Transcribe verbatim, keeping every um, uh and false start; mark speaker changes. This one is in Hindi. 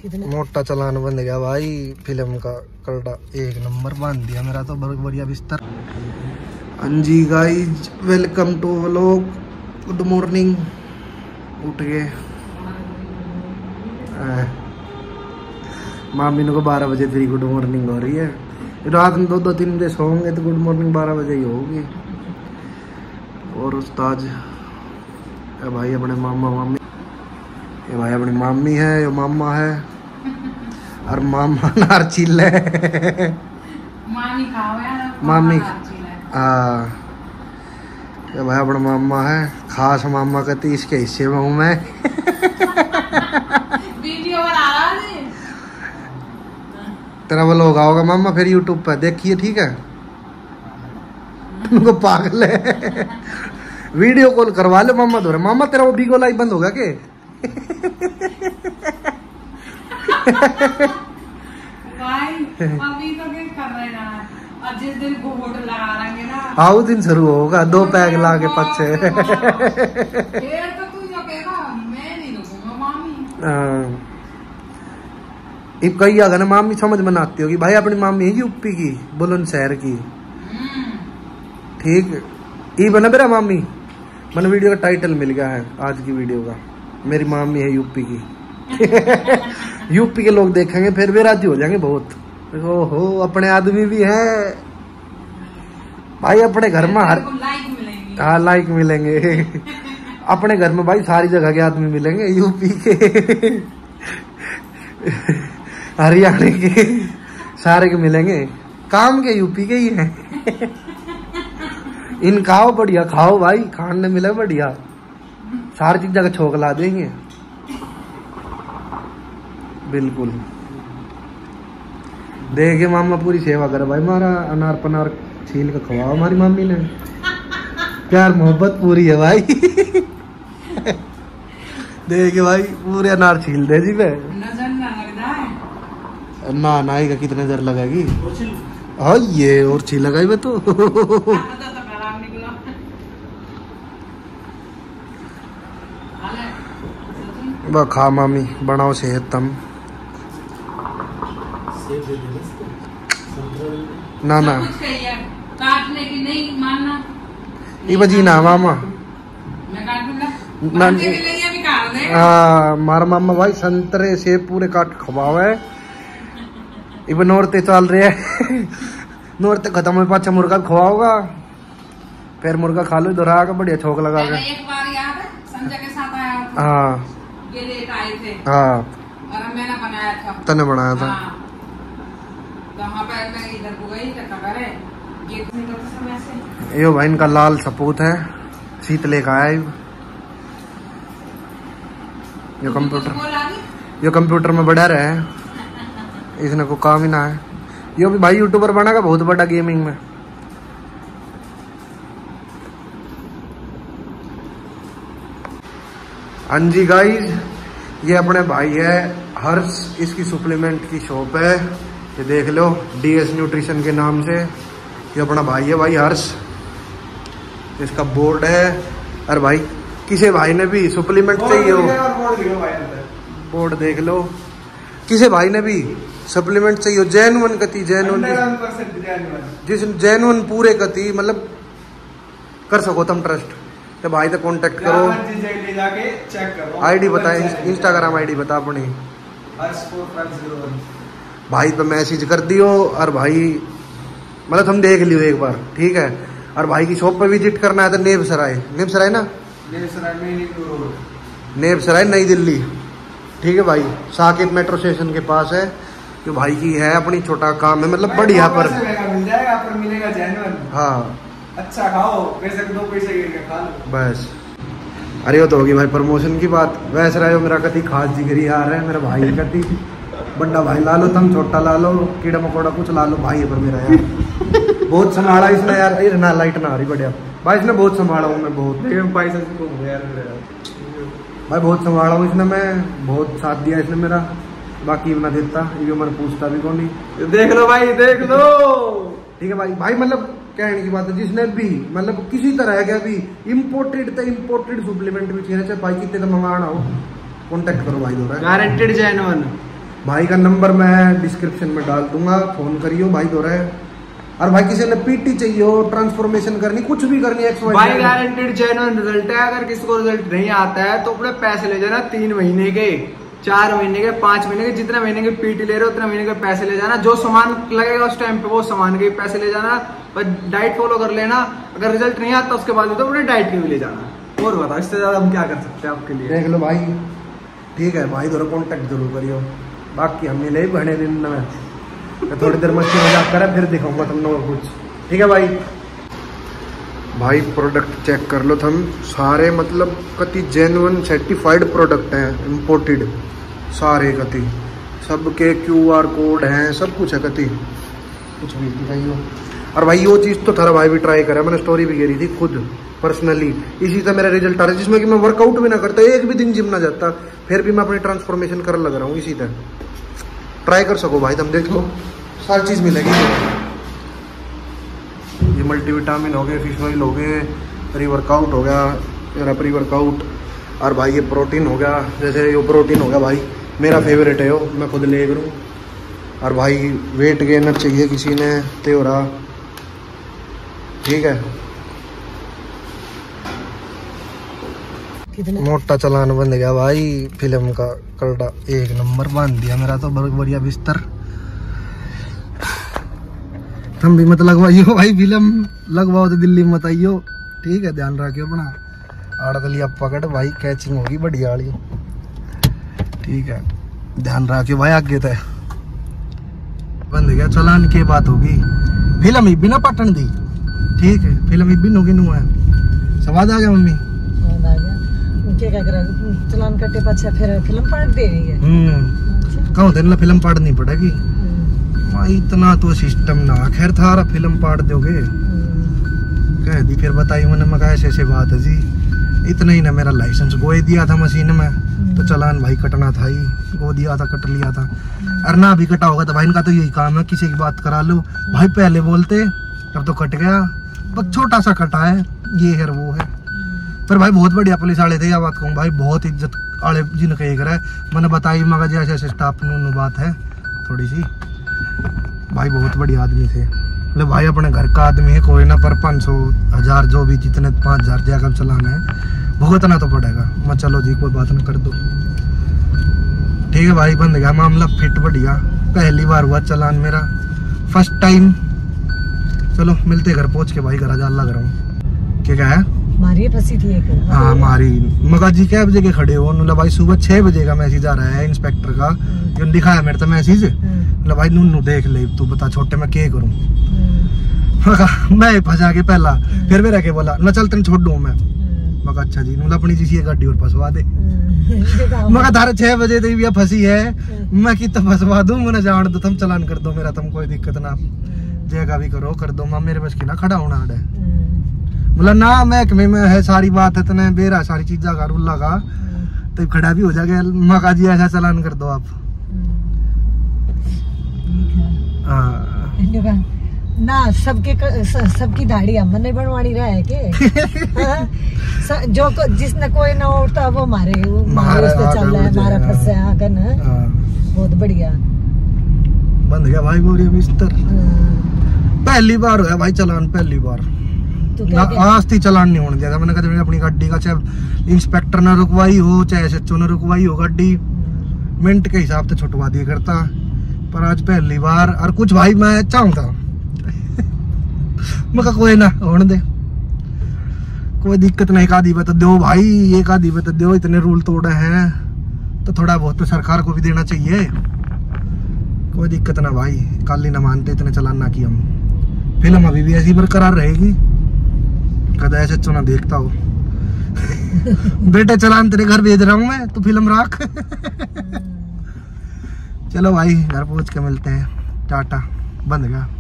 Speaker 1: कितने मोटा चलान बन गया भाई फिल्म का कलटा एक नंबर बांध दिया मेरा तो बढ़िया बिस्तर। हाँ जी guys welcome to vlog. Good morning. उठ गए मामी को बारह बजे फिर गुड मॉर्निंग हो रही है। रात में दो दो तीन बजे सोएंगे तो गुड मॉर्निंग बारह बजे ही होगी। और उस्ताद भाई अपने मामा मामी, ये भाई अपनी मामी है, ये मामा है और मामा नार चिल्ले मामी मामी हाँ ये भाई अपना मामा है। खास मामा कहती इसके हिस्से में हूँ मैं। वीडियो बना रहा है तेरा व्लॉग होगा मामा फिर यूट्यूब पे देखिए ठीक है। तुमको पागल है वीडियो कॉल करवा लो मामा तो। मामा तेरा वो बीगो लाइव बंद होगा के? जिस दिन लगा लेंगे ना आओ दिन शुरू होगा दो पैग ला के पक्षे। तो तू जो कहेगा मैं नहीं रुकूंगा मामी। कही अगर ना मामी समझ में आती होगी भाई अपनी मामी है यूपी की बुलंदशहर की ठीक। ये बना मेरा मामी मैंने वीडियो का टाइटल मिल गया है आज की वीडियो का। मेरी मामी है यूपी की। यूपी के लोग देखेंगे फिर भी राजी हो जाएंगे बहुत। ओहो अपने आदमी भी है भाई अपने घर में हर हाँ लाइक मिलेंगे। अपने घर में भाई सारी जगह के आदमी मिलेंगे यूपी के हरियाणा के सारे के मिलेंगे। काम के यूपी के ही हैं। इन खाओ बढ़िया खाओ भाई खाने मिले बढ़िया सारी चीज जगह छोक ला देंगे बिल्कुल। देखे मामा पूरी सेवा करे भाई हमारा अनार पनार छील के खवाओ हमारी मम्मी ने। प्यार मोहब्बत पूरी है भाई। देखे भाई पूरे अनार छील दे जी वे नजर ना लगता है ना नाई का कितनी नजर लगेगी। हाँ ये और छील लगाई वे तो। बा खा मामी बनाओ सेहत तम ना ना काटने की नहीं मानना ये बजी ना मामा मैं काटूंगा हाँ मारा मामा भाई संतरे सेब पूरे काट खवावे। इब नौरते चल रहे है नौरते खत्म हो पाचा मुर्गा खवाओगा फिर मुर्गा खा लो दोहरा के बढ़िया छोक लगा के। एक बार याद है संजय के साथ आया था हाँ ये लेट आए थे हाँ और मैंने बनाया था तने बनाया था हाँ। यो भाई इनका लाल सपूत है शीत लेकर आया। यो कंप्यूटर यो कंप्यूटर में बढ़ा रहे हैं इसने को काम ही ना है। यो भी भाई यूट्यूबर बनेगा बहुत बड़ा गेमिंग में। हाँ जी गाइस ये अपने भाई है हर्ष इसकी सप्लीमेंट की शॉप है ये देख लो डीएस न्यूट्रिशन के नाम से। ये अपना भाई है भाई हर्ष इसका बोर्ड है। और भाई किसी भाई ने भी सप्लीमेंट चाहिए हो बोर्ड देख लो किसी भाई ने भी सप्लीमेंट चाहिए हो जैनुअन कती जैनुअन जिस जैनुअन पूरे कती मतलब कर सको तुम ट्रस्ट तो भाई तो कांटेक्ट करो। आईडी बता इंस्टाग्राम आईडी बता अपनी भाई पे मैसेज कर दियो और भाई मतलब हम देख लियो एक बार ठीक है। और भाई की शॉप पे विजिट करना है तो नेब सराय नेब सराय ना नेब सराय नई दिल्ली ठीक है भाई साकेत मेट्रो स्टेशन के पास है। जो भाई की है अपनी छोटा काम है मतलब बढ़िया पर मिल जाएगा पर मिलेगा जेन्युइन हाँ अच्छा खाओ पैसे दो पैसे खा लो बस। अरे वो तो होगी भाई प्रमोशन की बात। वैसे रहे मेरा कति खास जिगरी आ रहा है मेरा भाई कति बड़ा भाई ला लो तुम छोटा ला लो कीड़ा मकोड़ा कुछ ला लो भाई है पर मेरा यार बहुत संभाला इसने यार। ये ना लाइट ना आ रही बढ़िया भाई इसने बहुत संभाला हूँ मैं बहुत भाई बहुत संभाला हूँ इसने मैं बहुत साथ दिया इसने मेरा बाकी ना देता ये मैंने पूछता भी कौन नहीं। देख लो भाई देख लो ठीक है भाई भाई मतलब कहने की बात है जिसने भी मतलब किसी तरह का भी इम्पोर्टेड तो इम्पोर्टेड सप्लीमेंट भी चाहिए चाहे भाई कितने का मंगाना हो कांटेक्ट करो भाई दो गारंटेड जेन्युइन भाई का नंबर मैं डिस्क्रिप्शन में डाल दूंगा, फोन करियो भाई दो रहे। और भाई किसी ने पीटी चाहिए हो, ट्रांसफॉर्मेशन करनी, कुछ भी करनी है
Speaker 2: भाई गारंटेड जेन्युइन रिजल्ट है। अगर किसी को रिजल्ट नहीं आता है तो अपने पैसे ले जाना, तीन महीने के, चार महीने के, पांच महीने के, जितने महीने के पीटी ले रहे हो उतने महीने के पैसे ले जाना। जो सामान लगेगा उस टाइम पे वो सामान के पैसे ले जाना, बस डाइट फॉलो कर लेना। अगर रिजल्ट नहीं आता उसके बाद तो अपने डाइट के भी ले जाना। और बताओ इससे ज्यादा हम क्या कर सकते हैं आपके लिए।
Speaker 1: देख लो भाई, ठीक है भाई दोनों कॉन्टेक्ट जरूर करियो। बाकी हम मिले बहने दिन में थोड़ी देर मस्ती मजाक करें, फिर दिखाऊंगा तुम लोगों को कुछ, ठीक है भाई। भाई प्रोडक्ट चेक कर लो तुम सारे, मतलब कति जेन्युइन सर्टिफाइड प्रोडक्ट हैं, इम्पोर्टेड सारे कति, सबके क्यू आर कोड हैं, सब कुछ है कति, कुछ भी दिखाइयो। और भाई वो चीज़ तो थारा भाई भी ट्राई करा, मैंने स्टोरी भी करी थी खुद पर्सनली, इसी से मेरा रिजल्ट आ रहा है, जिसमें कि मैं वर्कआउट भी ना करता, एक भी दिन जिम ना जाता, फिर भी मैं अपनी ट्रांसफॉर्मेशन कर लग रहा हूँ। इसी तरह ट्राई कर सको भाई, तुम देख लो सारी चीज़ मिलेगी। ये मल्टीविटामिन हो गए, फिश ऑयल हो गए, प्री वर्कआउट हो गया मेरा प्री वर्कआउट, और भाई ये प्रोटीन हो गया, जैसे ये प्रोटीन हो गया भाई मेरा फेवरेट है, वो मैं खुद ले करूँ। और भाई वेट गेनर चाहिए किसी ने तो रहा, ठीक है। मोटा चलान बन गया भाई, फिल्म का कलड़ा एक नंबर बांध दिया मेरा तो, बहुत बढ़िया बिस्तर। हम भी मत लगवाइयो भाई, फिल्म लगवाओ तो दिल्ली मत आइयो, ठीक है, ध्यान रखियो अपना। आड़तलिया पकड़ भाई, कैचिंग होगी बढ़िया वाली, ठीक है, ध्यान रखियो भाई। आगे तय बंद गया चलान की बात होगी, फिल्म ही बिना पटन दी, ठीक है, फिल्म ही बिन होगी नू है। स्वाद आ गया मम्मी,
Speaker 3: क्या कर चलान कटे पाछा फिर फिल्म पाट दे रही है।
Speaker 1: हम्म कहूँ तेरे फिल्म पाटनी पड़ेगी भाई, इतना तो सिस्टम ना, खैर थारा फिल्म पाट दोगे कह दी, फिर बताई मैंने, मैं ऐसे ऐसे बात है जी, इतना ही ना, मेरा लाइसेंस गोए दिया था मशीन में, तो चलान भाई कटना था ही, गो दिया था, कट लिया था। और ना भी कटा होगा तो भाई इनका तो यही काम है, किसी की बात करा लो भाई, पहले बोलते अब तो कट गया, बस छोटा सा कटा है, ये है वो है। पर भाई बहुत बढ़िया पुलिस वाले थे, या बात कहूँ भाई, बहुत इज्जत वाले जिनका एक है, मैंने बताई मगर जैसे ऐसे स्टाफ नू बात है थोड़ी सी, भाई बहुत बढ़िया आदमी थे। मतलब भाई अपने घर का आदमी है कोई ना, पर पाँच सौ हजार जो भी जितने पाँच हजार जगह चलाना है भुगतना तो पड़ेगा। मैं चलो जी कोई बात ना कर दो, ठीक है भाई, बंद गया मामला फिट बढ़िया, पहली बार हुआ चलान मेरा, फर्स्ट टाइम। चलो मिलते घर पहुँच के भाई, घर जा लग रहा हूँ। क्या क्या है
Speaker 3: मारी फंसी थी एक,
Speaker 1: हाँ मारी मगा जी क्या बजे के खड़े हो, मतलब भाई सुबह छह बजे का मैसेज आ रहा है इंस्पेक्टर का, जो दिखाया मेरे तो मैसेज, मतलब भाई नूनू देख ले तू बता छोटे मैं क्या करूँ। मैं फंसा के पहला, फिर मेरा के बोला ना चल तेन छोड़ दूँ मैं, मगा अच्छा जी, मतलब अपनी जी गाड़ी और फंसवा दे, मगा धारा छह बजे तक भी फंसी है, मैं कि फंसवा दूँ, मैंने जान दो तुम चलान कर दो मेरा, तुम कोई दिक्कत ना, जगह भी करो कर दो, मैं मेरे बस की ना खड़ा होना है, मतलब ना महकमे में है सारी बात है, तने बेरा सारी चीजा का रुल्ला का, तो खड़ा भी हो जाएगा, मका जी ऐसा चलान कर दो आप।
Speaker 3: ना सबके सबकी दाढ़ी अम्मा ने बनवानी रहा है के जो को, जिसने कोई ना उठता वो मारे वो मारे तो चल रहा है, मारा फंसा आकर ना, बहुत बढ़िया
Speaker 1: बंद गया भाई गोरी बिस्तर। पहली बार हुआ भाई चलान, पहली बार आज थी चलान नहीं होने दिया, मैंने कहा अपनी गाड़ी का चाहे इंस्पेक्टर ने रुकवाई हो चाहे एस एच ओ ने रुकवाई हो, गाड़ी मिनट के हिसाब से छुटवा दिया करता, पर आज पहली बार। और कुछ भाई मैं चाहूँगा मैं कोई ना होने दे, कोई दिक्कत नहीं, एक आधी बता दो भाई, एक आधी बता दो, इतने रूल तोड़े हैं तो थोड़ा बहुत तो सरकार को भी देना चाहिए, कोई दिक्कत ना भाई, काली ना मानते इतने चलान ना की हम, फिल्म अभी भी ऐसी बरकरार रहेगी, कदा ऐसे चुना देखता हो बेटे चलान तेरे घर भेज रहा हूँ मैं, तू फिल्म रख चलो भाई घर पहुँच के मिलते हैं, टाटा, बंद गया।